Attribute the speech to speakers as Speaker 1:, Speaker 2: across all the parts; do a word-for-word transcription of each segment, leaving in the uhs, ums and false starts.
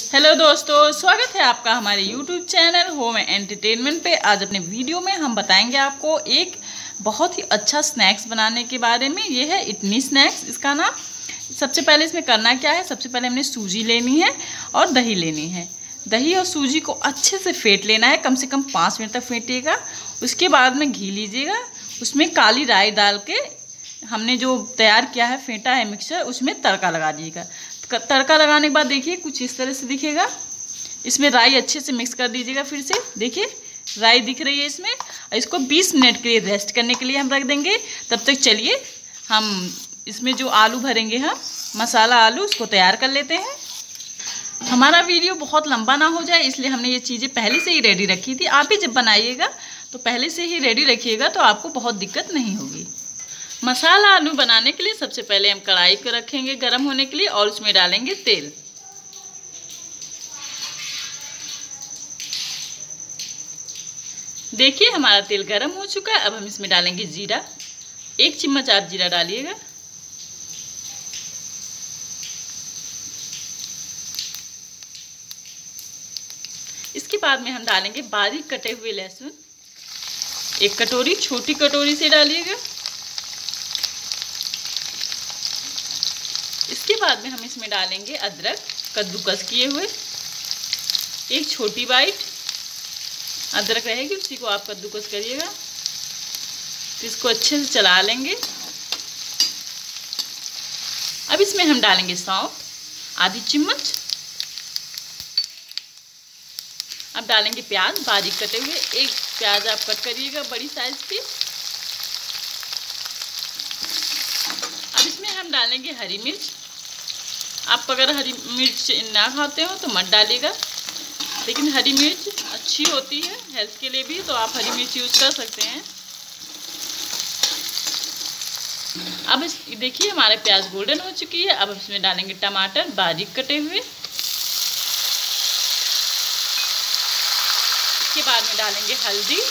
Speaker 1: Hello दोस्तों, स्वागत है आपका हमारे यूट्यूब चैनल होम एंटरटेनमेंट पे। आज अपने वीडियो में हम बताएंगे आपको एक बहुत ही अच्छा स्नैक्स बनाने के बारे में। ये है इडली स्नैक्स इसका नाम। सबसे पहले इसमें करना क्या है, सबसे पहले हमने सूजी लेनी है और दही लेनी है। दही और सूजी को अच्छे से फेंट लेना है, कम से कम पाँच मिनट तक फेंटिएगा। उसके बाद में घी लीजिएगा, उसमें काली राई डाल के हमने जो तैयार किया है फेंटा है मिक्सचर, उसमें तड़का लगा दीजिएगा। तड़का लगाने के बाद देखिए कुछ इस तरह से दिखेगा। इसमें राई अच्छे से मिक्स कर दीजिएगा। फिर से देखिए राई दिख रही है इसमें। इसको बीस मिनट के लिए रेस्ट करने के लिए हम रख देंगे। तब तक चलिए हम इसमें जो आलू भरेंगे, हम मसाला आलू, उसको तैयार कर लेते हैं। हमारा वीडियो बहुत लंबा ना हो जाए इसलिए हमने ये चीज़ें पहले से ही रेडी रखी थी। आप भी जब बनाइएगा तो पहले से ही रेडी रखिएगा, तो आपको बहुत दिक्कत नहीं होगी। मसाला आलू बनाने के लिए सबसे पहले हम कढ़ाई को रखेंगे गरम होने के लिए और उसमें डालेंगे तेल। देखिए हमारा तेल गरम हो चुका है। अब हम इसमें डालेंगे जीरा। एक चम्मच आप जीरा डालिएगा। इसके बाद में हम डालेंगे बारीक कटे हुए लहसुन। एक कटोरी, छोटी कटोरी से डालिएगा। इसके बाद में हम इसमें डालेंगे अदरक कद्दूकस किए हुए। एक छोटी बाइट अदरक रहेगी, उसी को आप कद्दूकस करिएगा। इसको अच्छे से चला लेंगे। अब इसमें हम डालेंगे सौंफ आधी चम्मच। अब डालेंगे प्याज बारीक कटे हुए। एक प्याज आप कट करिएगा बड़ी साइज की। अब इसमें हम डालेंगे हरी मिर्च। आप अगर हरी मिर्च ना खाते हो तो मत डालिएगा, लेकिन हरी मिर्च अच्छी होती है हेल्थ के लिए भी, तो आप हरी मिर्च यूज़ कर सकते हैं। अब इस देखिए हमारे प्याज गोल्डन हो चुकी है। अब इसमें डालेंगे टमाटर बारीक कटे हुए। इसके बाद में डालेंगे हल्दी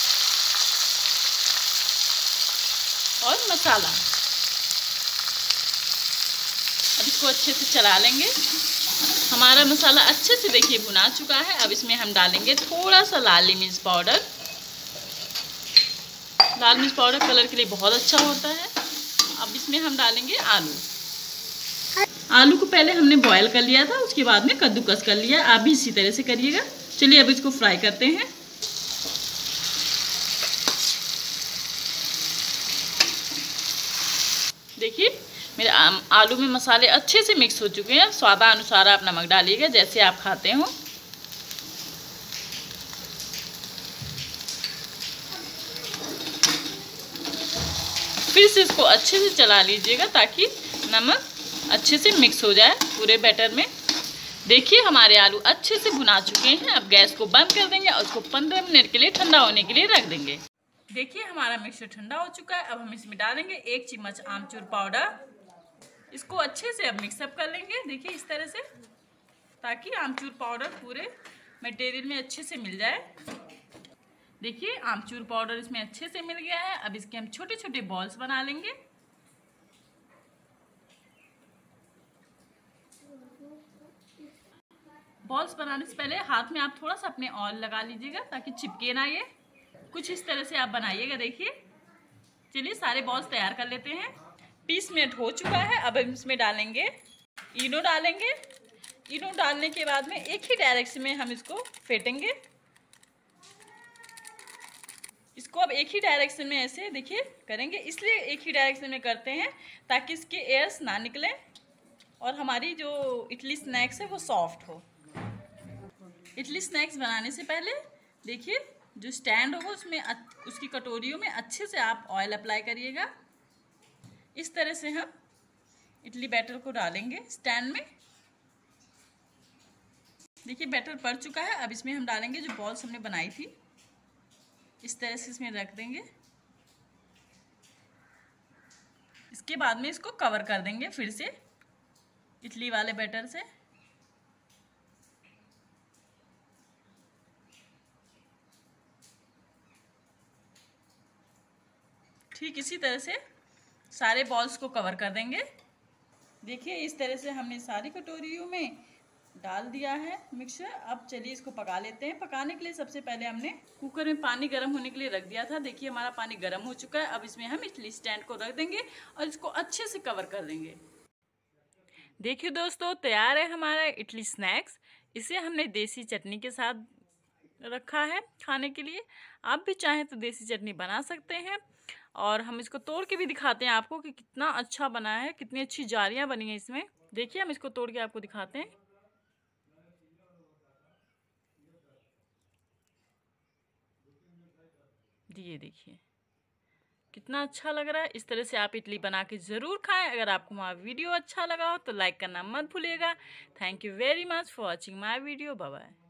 Speaker 1: और मसाला। अब इसको अच्छे से चला लेंगे। हमारा मसाला अच्छे से देखिए भुना चुका है। अब इसमें हम डालेंगे थोड़ा सा लाल मिर्च पाउडर। लाल मिर्च पाउडर कलर के लिए बहुत अच्छा होता है। अब इसमें हम डालेंगे आलू। आलू को पहले हमने बॉयल कर लिया था, उसके बाद में कद्दूकस कर लिया। आप भी इसी तरह से करिएगा। चलिए अब इसको फ्राई करते हैं। देखिए मेरे आलू में मसाले अच्छे से मिक्स हो चुके हैं। स्वादानुसार आप नमक डालिएगा जैसे आप खाते हो। फिर से इसको अच्छे से चला लीजिएगा ताकि नमक अच्छे से मिक्स हो जाए पूरे बैटर में। देखिए हमारे आलू अच्छे से भुना चुके हैं। अब गैस को बंद कर देंगे और उसको पंद्रह मिनट के लिए ठंडा होने के लिए रख देंगे। देखिए हमारा मिक्सचर ठंडा हो चुका है। अब हम इसमें डालेंगे एक चम्मच आमचूर पाउडर। इसको अच्छे से अब मिक्सअप कर लेंगे। देखिए इस तरह से, ताकि आमचूर पाउडर पूरे मटेरियल में अच्छे से मिल जाए। देखिए आमचूर पाउडर इसमें अच्छे से मिल गया है। अब इसके हम छोटे छोटे बॉल्स बना लेंगे। बॉल्स बनाने से पहले हाथ में आप थोड़ा सा अपने ऑयल लगा लीजिएगा ताकि चिपके ना ये। कुछ इस तरह से आप बनाइएगा। देखिए चलिए सारे बॉल्स तैयार कर लेते हैं। बीस मिनट हो चुका है। अब हम इसमें डालेंगे इनो डालेंगे। इनो डालने के बाद में एक ही डायरेक्शन में हम इसको फेंटेंगे। इसको अब एक ही डायरेक्शन में ऐसे देखिए करेंगे। इसलिए एक ही डायरेक्शन में करते हैं ताकि इसके एयर्स ना निकले और हमारी जो इडली स्नैक्स है वो सॉफ्ट हो। इडली स्नैक्स बनाने से पहले देखिए जो स्टैंड होगा उसमें उसकी कटोरियों में अच्छे से आप ऑयल अप्लाई करिएगा। इस तरह से हम इडली बैटर को डालेंगे स्टैंड में। देखिए बैटर पड़ चुका है। अब इसमें हम डालेंगे जो बॉल्स हमने बनाई थी। इस तरह से इसमें रख देंगे। इसके बाद में इसको कवर कर देंगे फिर से इडली वाले बैटर से। ठीक इसी तरह से सारे बॉल्स को कवर कर देंगे। देखिए इस तरह से हमने सारी कटोरियों में डाल दिया है मिक्सचर। अब चलिए इसको पका लेते हैं। पकाने के लिए सबसे पहले हमने कुकर में पानी गर्म होने के लिए रख दिया था। देखिए हमारा पानी गर्म हो चुका है। अब इसमें हम इडली स्टैंड को रख देंगे और इसको अच्छे से कवर कर देंगे। देखिए दोस्तों, तैयार है हमारा इडली स्नैक्स। इसे हमने देसी चटनी के साथ रखा है खाने के लिए। आप भी चाहें तो देसी चटनी बना सकते हैं। और हम इसको तोड़ के भी दिखाते हैं आपको कि कितना अच्छा बना है, कितनी अच्छी जालियां बनी है इसमें। देखिए हम इसको तोड़ के आपको दिखाते हैं। ये देखिए कितना अच्छा लग रहा है। इस तरह से आप इडली बना के ज़रूर खाएं। अगर आपको हमारा वीडियो अच्छा लगा हो तो लाइक करना मत भूलिएगा। Thank you very much for watching my video. Bye bye.